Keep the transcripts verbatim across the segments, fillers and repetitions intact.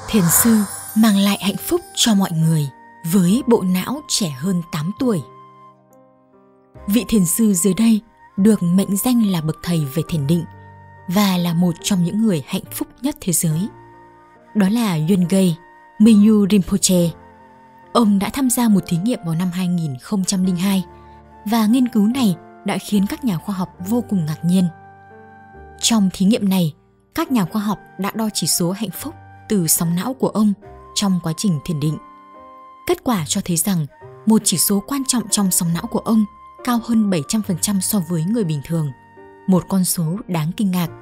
Thiền sư mang lại hạnh phúc cho mọi người với bộ não trẻ hơn tám tuổi. Vị thiền sư dưới đây được mệnh danh là bậc thầy về thiền định và là một trong những người hạnh phúc nhất thế giới. Đó là Yungay Mingyur Rinpoche. Ông đã tham gia một thí nghiệm vào năm hai nghìn không trăm lẻ hai và nghiên cứu này đã khiến các nhà khoa học vô cùng ngạc nhiên. Trong thí nghiệm này, các nhà khoa học đã đo chỉ số hạnh phúc từ sóng não của ông trong quá trình thiền định. Kết quả cho thấy rằng một chỉ số quan trọng trong sóng não của ông cao hơn bảy trăm phần trăm so với người bình thường, một con số đáng kinh ngạc.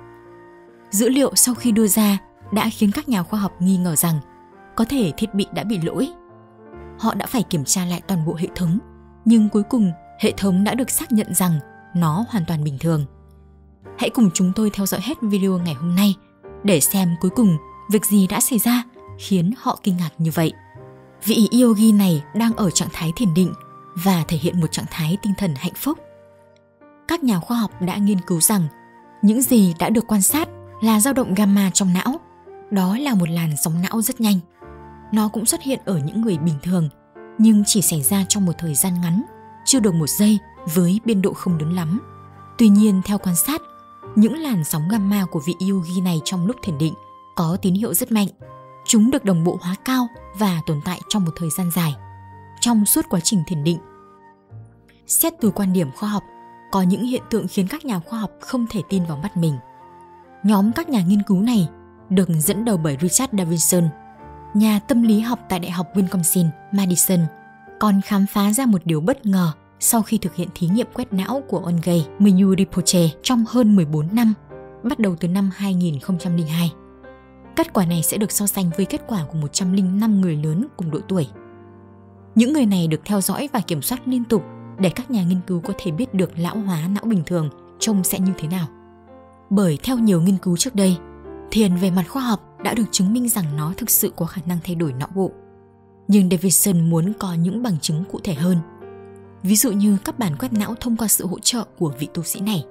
Dữ liệu sau khi đưa ra đã khiến các nhà khoa học nghi ngờ rằng có thể thiết bị đã bị lỗi. Họ đã phải kiểm tra lại toàn bộ hệ thống, nhưng cuối cùng hệ thống đã được xác nhận rằng nó hoàn toàn bình thường. Hãy cùng chúng tôi theo dõi hết video ngày hôm nay để xem cuối cùng việc gì đã xảy ra khiến họ kinh ngạc như vậy. Vị yogi này đang ở trạng thái thiền định và thể hiện một trạng thái tinh thần hạnh phúc. Các nhà khoa học đã nghiên cứu rằng những gì đã được quan sát là dao động gamma trong não. Đó là một làn sóng não rất nhanh. Nó cũng xuất hiện ở những người bình thường, nhưng chỉ xảy ra trong một thời gian ngắn, chưa được một giây với biên độ không lớn lắm. Tuy nhiên, theo quan sát, những làn sóng gamma của vị yogi này trong lúc thiền định có tín hiệu rất mạnh. Chúng được đồng bộ hóa cao và tồn tại trong một thời gian dài, trong suốt quá trình thiền định. Xét từ quan điểm khoa học, có những hiện tượng khiến các nhà khoa học không thể tin vào mắt mình. Nhóm các nhà nghiên cứu này được dẫn đầu bởi Richard Davidson, nhà tâm lý học tại Đại học Wisconsin, Madison, còn khám phá ra một điều bất ngờ sau khi thực hiện thí nghiệm quét não của Yungay Mingyur Rinpoche trong hơn mười bốn năm, bắt đầu từ năm hai nghìn không trăm lẻ hai. Kết quả này sẽ được so sánh với kết quả của một trăm lẻ năm người lớn cùng độ tuổi. Những người này được theo dõi và kiểm soát liên tục để các nhà nghiên cứu có thể biết được lão hóa não bình thường trông sẽ như thế nào. Bởi theo nhiều nghiên cứu trước đây, thiền về mặt khoa học đã được chứng minh rằng nó thực sự có khả năng thay đổi não bộ. Nhưng Davidson muốn có những bằng chứng cụ thể hơn. Ví dụ như các bản quét não thông qua sự hỗ trợ của vị tu sĩ này.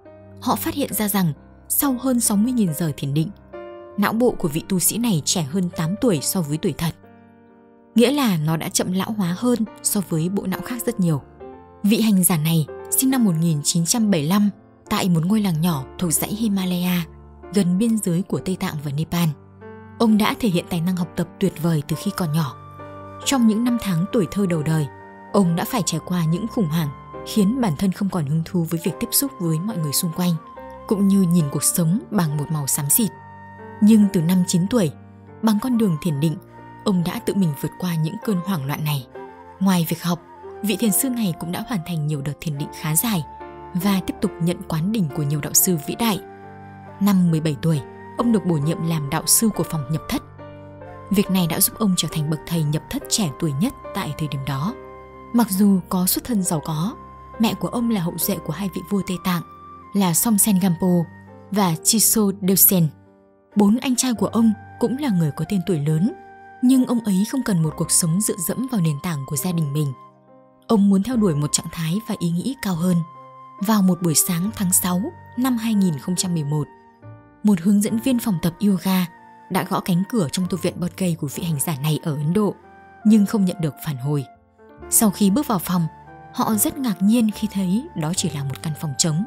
Họ phát hiện ra rằng sau hơn sáu mươi nghìn giờ thiền định, não bộ của vị tu sĩ này trẻ hơn tám tuổi so với tuổi thật. Nghĩa là nó đã chậm lão hóa hơn so với bộ não khác rất nhiều. Vị hành giả này sinh năm một nghìn chín trăm bảy mươi lăm tại một ngôi làng nhỏ thuộc dãy Himalaya, gần biên giới của Tây Tạng và Nepal. Ông đã thể hiện tài năng học tập tuyệt vời từ khi còn nhỏ. Trong những năm tháng tuổi thơ đầu đời, ông đã phải trải qua những khủng hoảng khiến bản thân không còn hứng thú với việc tiếp xúc với mọi người xung quanh, cũng như nhìn cuộc sống bằng một màu xám xịt. Nhưng từ năm chín tuổi, bằng con đường thiền định, ông đã tự mình vượt qua những cơn hoảng loạn này. Ngoài việc học, vị thiền sư này cũng đã hoàn thành nhiều đợt thiền định khá dài và tiếp tục nhận quán đỉnh của nhiều đạo sư vĩ đại. Năm mười bảy tuổi, ông được bổ nhiệm làm đạo sư của phòng nhập thất. Việc này đã giúp ông trở thành bậc thầy nhập thất trẻ tuổi nhất tại thời điểm đó. Mặc dù có xuất thân giàu có, mẹ của ông là hậu duệ của hai vị vua Tây Tạng là Somsen Gampo và Chiso Delsen. Bốn anh trai của ông cũng là người có tên tuổi lớn, nhưng ông ấy không cần một cuộc sống dựa dẫm vào nền tảng của gia đình mình. Ông muốn theo đuổi một trạng thái và ý nghĩ cao hơn. Vào một buổi sáng tháng sáu năm hai nghìn không trăm mười một, một hướng dẫn viên phòng tập yoga đã gõ cánh cửa trong tu viện Bodh của vị hành giả này ở Ấn Độ, nhưng không nhận được phản hồi. Sau khi bước vào phòng, họ rất ngạc nhiên khi thấy đó chỉ là một căn phòng trống,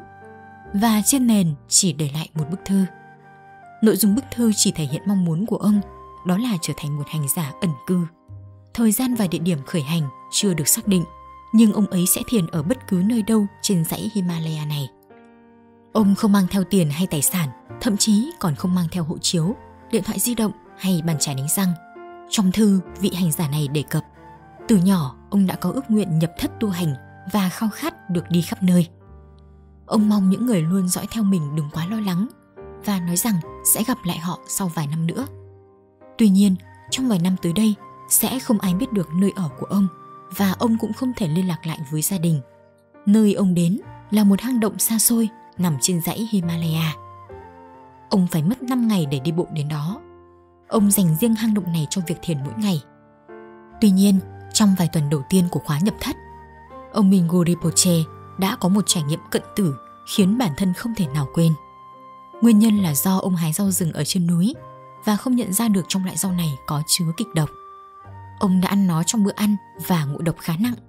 và trên nền chỉ để lại một bức thư. Nội dung bức thư chỉ thể hiện mong muốn của ông, đó là trở thành một hành giả ẩn cư. Thời gian và địa điểm khởi hành chưa được xác định, nhưng ông ấy sẽ thiền ở bất cứ nơi đâu trên dãy Himalaya này. Ông không mang theo tiền hay tài sản, thậm chí còn không mang theo hộ chiếu, điện thoại di động hay bàn chải đánh răng. Trong thư, vị hành giả này đề cập, từ nhỏ ông đã có ước nguyện nhập thất tu hành và khao khát được đi khắp nơi. Ông mong những người luôn dõi theo mình đừng quá lo lắng và nói rằng sẽ gặp lại họ sau vài năm nữa. Tuy nhiên, trong vài năm tới đây sẽ không ai biết được nơi ở của ông và ông cũng không thể liên lạc lại với gia đình. Nơi ông đến là một hang động xa xôi nằm trên dãy Himalaya. Ông phải mất năm ngày để đi bộ đến đó. Ông dành riêng hang động này cho việc thiền mỗi ngày. Tuy nhiên, trong vài tuần đầu tiên của khóa nhập thất, ông Mingyur Rinpoche đã có một trải nghiệm cận tử khiến bản thân không thể nào quên. Nguyên nhân là do ông hái rau rừng ở trên núi và không nhận ra được trong loại rau này có chứa kịch độc. Ông đã ăn nó trong bữa ăn và ngộ độc khá nặng.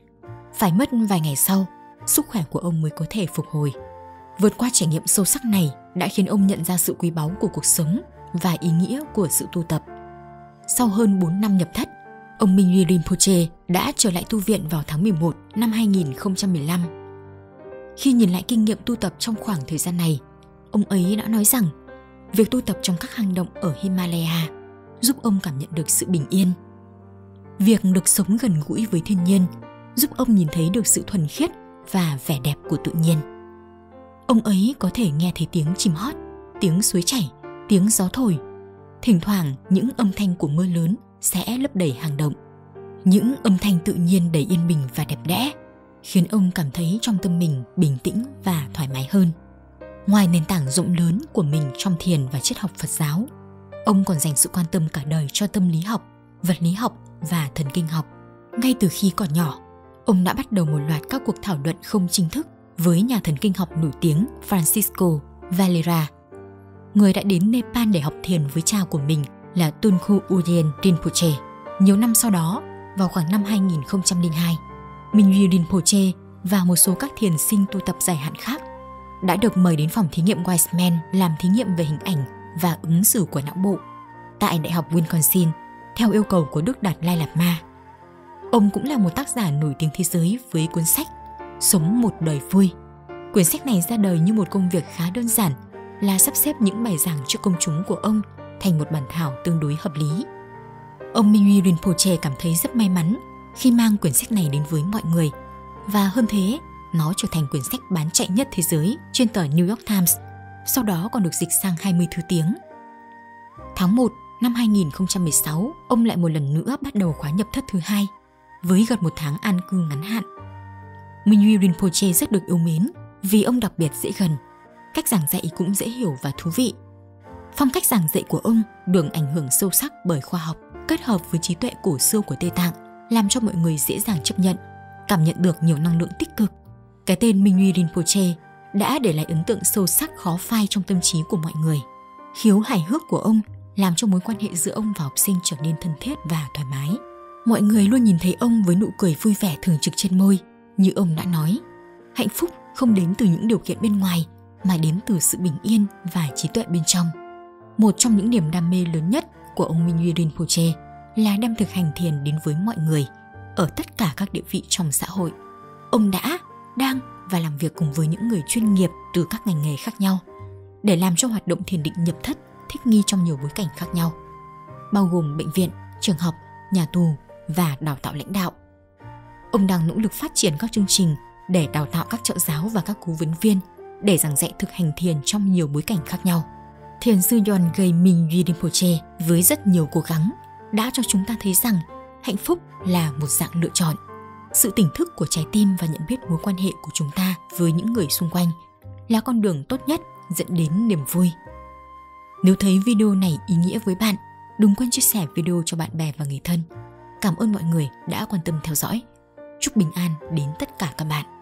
Phải mất vài ngày sau, sức khỏe của ông mới có thể phục hồi. Vượt qua trải nghiệm sâu sắc này đã khiến ông nhận ra sự quý báu của cuộc sống và ý nghĩa của sự tu tập. Sau hơn bốn năm nhập thất, ông Mingyur Rinpoche đã trở lại tu viện vào tháng mười một năm hai nghìn không trăm mười lăm. Khi nhìn lại kinh nghiệm tu tập trong khoảng thời gian này, ông ấy đã nói rằng việc tu tập trong các hang động ở Himalaya giúp ông cảm nhận được sự bình yên. Việc được sống gần gũi với thiên nhiên giúp ông nhìn thấy được sự thuần khiết và vẻ đẹp của tự nhiên. Ông ấy có thể nghe thấy tiếng chim hót, tiếng suối chảy, tiếng gió thổi. Thỉnh thoảng những âm thanh của mưa lớn sẽ lấp đầy hang động. Những âm thanh tự nhiên đầy yên bình và đẹp đẽ khiến ông cảm thấy trong tâm mình bình tĩnh và thoải mái hơn. Ngoài nền tảng rộng lớn của mình trong thiền và triết học Phật giáo, ông còn dành sự quan tâm cả đời cho tâm lý học, vật lý học và thần kinh học. Ngay từ khi còn nhỏ, ông đã bắt đầu một loạt các cuộc thảo luận không chính thức với nhà thần kinh học nổi tiếng Francisco Varela, người đã đến Nepal để học thiền với cha của mình là Tunku Urgyen Rinpoche. Nhiều năm sau đó, vào khoảng năm hai nghìn không trăm lẻ hai, Mingyur Rinpoche và một số các thiền sinh tu tập dài hạn khác đã được mời đến phòng thí nghiệm Weizmann làm thí nghiệm về hình ảnh và ứng xử của não bộ tại Đại học Wisconsin theo yêu cầu của Đức Đạt Lai Lạt Ma. Ông cũng là một tác giả nổi tiếng thế giới với cuốn sách Sống một đời vui. Quyển sách này ra đời như một công việc khá đơn giản là sắp xếp những bài giảng cho công chúng của ông thành một bản thảo tương đối hợp lý. Ông Mingyur Rinpoche cảm thấy rất may mắn khi mang quyển sách này đến với mọi người, và hơn thế, nó trở thành quyển sách bán chạy nhất thế giới trên tờ New York Times, sau đó còn được dịch sang hai mươi thứ tiếng. Tháng một năm hai nghìn không trăm mười sáu, ông lại một lần nữa bắt đầu khóa nhập thất thứ hai, với gần một tháng an cư ngắn hạn. Mingyur Rinpoche rất được yêu mến vì ông đặc biệt dễ gần, cách giảng dạy cũng dễ hiểu và thú vị. Phong cách giảng dạy của ông được ảnh hưởng sâu sắc bởi khoa học, kết hợp với trí tuệ cổ xưa của Tây Tạng, làm cho mọi người dễ dàng chấp nhận, cảm nhận được nhiều năng lượng tích cực. Cái tên Mingyur Rinpoche đã để lại ấn tượng sâu sắc khó phai trong tâm trí của mọi người. Khiếu hài hước của ông làm cho mối quan hệ giữa ông và học sinh trở nên thân thiết và thoải mái. Mọi người luôn nhìn thấy ông với nụ cười vui vẻ thường trực trên môi. Như ông đã nói, hạnh phúc không đến từ những điều kiện bên ngoài mà đến từ sự bình yên và trí tuệ bên trong. Một trong những niềm đam mê lớn nhất của ông Mingyur Rinpoche là đem thực hành thiền đến với mọi người ở tất cả các địa vị trong xã hội. Ông đã, đang và làm việc cùng với những người chuyên nghiệp từ các ngành nghề khác nhau để làm cho hoạt động thiền định nhập thất thích nghi trong nhiều bối cảnh khác nhau, bao gồm bệnh viện, trường học, nhà tù và đào tạo lãnh đạo. Ông đang nỗ lực phát triển các chương trình để đào tạo các trợ giáo và các cố vấn viên để giảng dạy thực hành thiền trong nhiều bối cảnh khác nhau. Thiền sư Yongey Mingyur Rinpoche với rất nhiều cố gắng đã cho chúng ta thấy rằng hạnh phúc là một dạng lựa chọn. Sự tỉnh thức của trái tim và nhận biết mối quan hệ của chúng ta với những người xung quanh là con đường tốt nhất dẫn đến niềm vui. Nếu thấy video này ý nghĩa với bạn, đừng quên chia sẻ video cho bạn bè và người thân. Cảm ơn mọi người đã quan tâm theo dõi. Chúc bình an đến tất cả các bạn.